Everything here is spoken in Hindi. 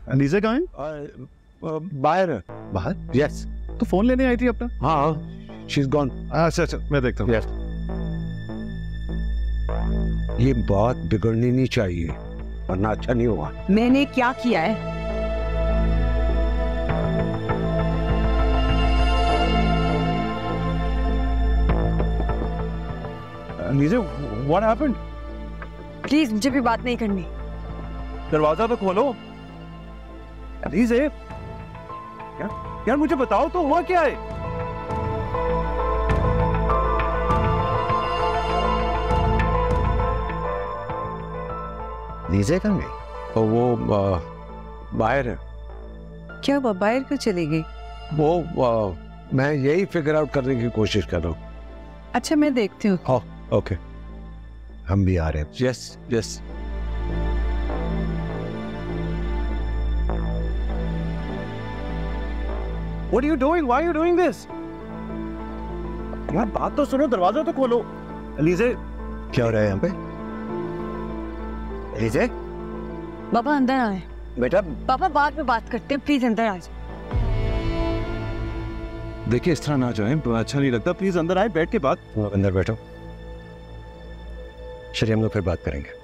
अलीज़ा कहाँ है? बाहर है। बाहर? यस। तो फोन लेने आई थी अपना? हाँ, शी इज गॉन। अच्छा, मैं देखता हूँ। यस। ये बात बिगड़नी नहीं चाहिए वरना अच्छा नहीं होगा। मैंने क्या किया है? Aliza, what happened? प्लीज मुझे भी बात नहीं करनी। दरवाजा तो खोलो। अलीज़ा, यार मुझे बताओ तो हुआ क्या है? लीजे कहाँ गई? और वो बाहर है। क्या हुआ, बाहर क्यों चली गई? वो मैं यही फिगर आउट करने की कोशिश कर रहा हूँ। अच्छा मैं देखती हूँ। हाँ, ओके, हम भी आ रहे हैं। Yes yes. What are you doing? Why are you doing this? यार बात तो सुनो, दरवाजा तो खोलो। अलीज़ा, क्या हो रहा है यहाँ पे? लीजे, पापा अंदर आए। बेटा। पापा बाद में बात करते हैं, प्लीज अंदर आ जाओ। देखिए इस तरह ना जाएं, अच्छा नहीं लगता। प्लीज अंदर आए, बैठ के बात। अंदर बैठो, चलिए हम लोग फिर बात करेंगे।